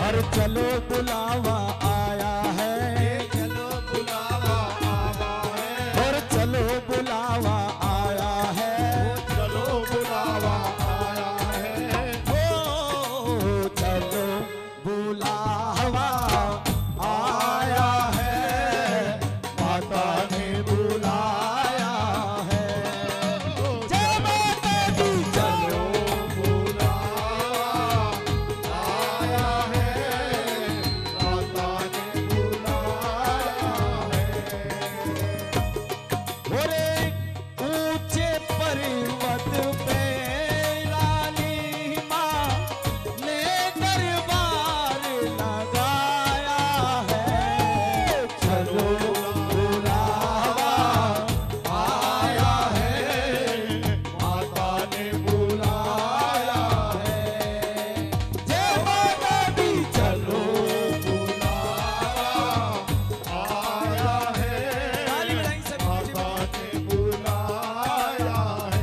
और चलो बुलावा आया है, चलो बुलावा आवा है, और चलो बुलावा आया है, चलो बुलावा आया है, ओ चलो बुलावा आया है, माता ने बुलाया है। जय माता दी, चलो बुलावा आया है, माता ने बुलाया है। बोले ऊंचे पर्वत पे रानी माँ ने दरबार लगाया है, चलो बुलावा आया है, माता ने बुलाया है, जय माता दी, चलो बुलावा आया है, ताली बजाएं सब माता ने बुलाया है।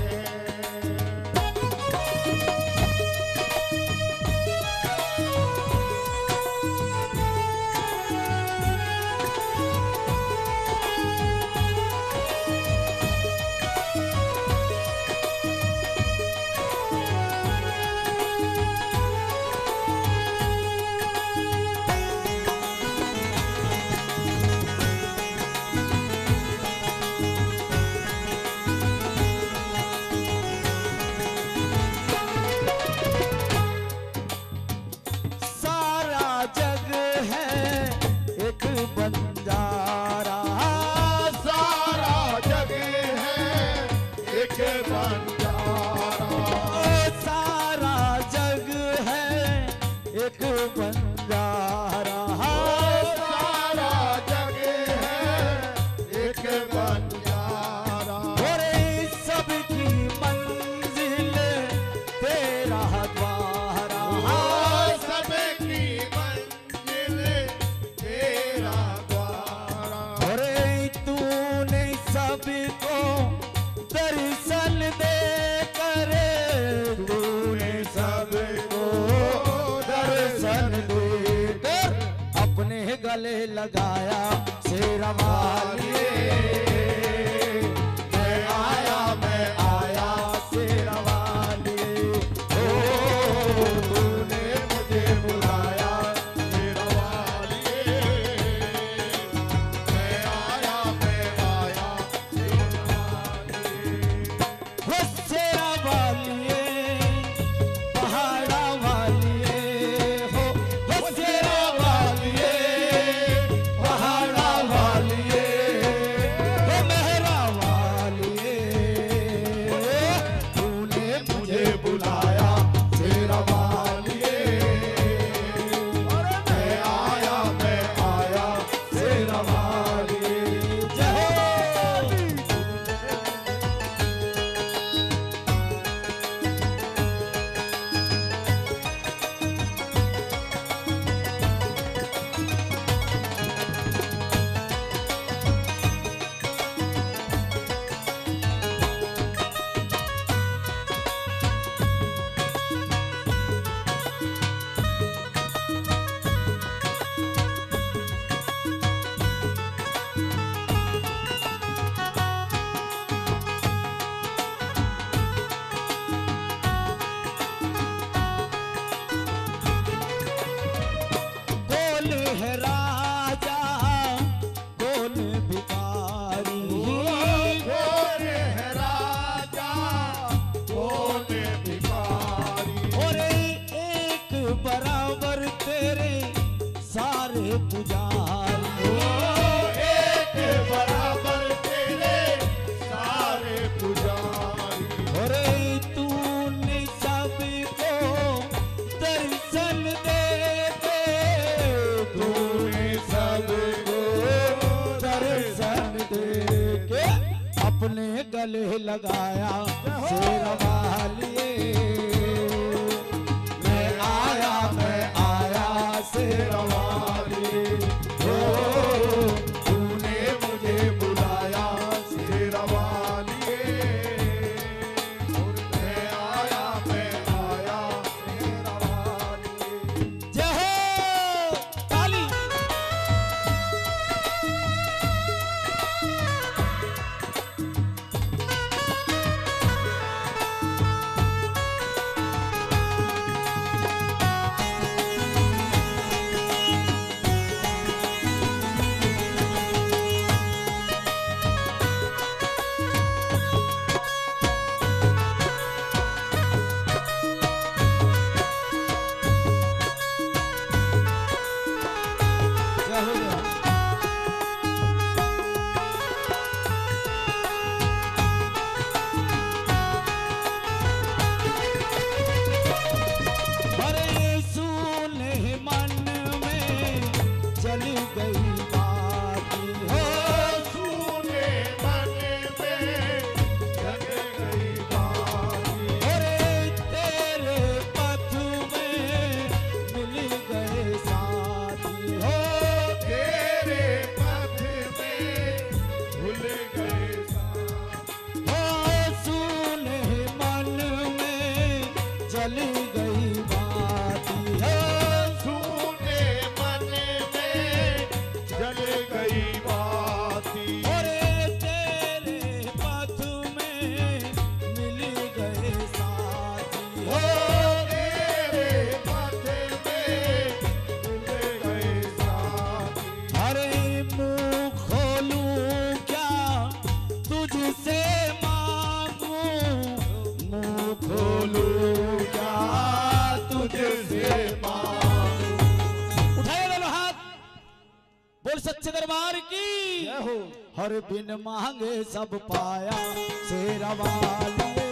सारा जग है एक बंजारा, सारा जग है एक बंजारा, सारा जग है एक बंजारा, सारा जग है एक बंजारा, और सबकी मंजिल तेरा द्वारा, सबकी मंजिल तेरा द्वारा, और तूने सबको दर्शन दे कर, तूने सबको दर्शन दे कर अपने गले लगाया शेरा वालिए, मैं आया शेरा वालिए, ओ तूने मुझे बुलाया तेरा वालिए, मैं आया तेरा वालिए, वो शेरा वालिए, पहाड़ा वालिए हो, वो शेरा वालिए, पहाड़ा वालिए, वो मेहरा वालिए, तूने मुझे बुलाया शेरा वालिए, मैं आया शेरा वालिए, जय हो। बोल है राजा, बोल भिखारी, कौन है राजा, कौन भिखारी, और एक बराबर तेरे सारे पुजारी, एक बराबर तेरे सारे पुजारी, और तूने सबको दर्शन दे के, तूने सबको दर्शन दे के अपने गले लगाया शेरा वालिए, मैं आया शेरा वालिए, ओ तूने मुझे बुलाया तेरा वालिए, मैं आया तेरा वालिए, जय हो। गई बाती हो। सुने मन में जग गई बाती। अरे तेरे पथ में मिल गए साथी हो। तेरे पथ में भूल गए साथी। हो सुने मन में जल गई बाती हो। सुने मन में जल गई बाती। अरे तेरे पथ में मिल गए साथी हो। तेरे पथ में भूल गए साथी। अरे मुँह खोलूं क्या तुझसे मांगूं, मुँह खोलूं क्या तुझसे मांगूं। उठाए दोनों हाथ, बोल सच्चे दरबार की। हर बिन मांगे सब पाया शेरा वाली।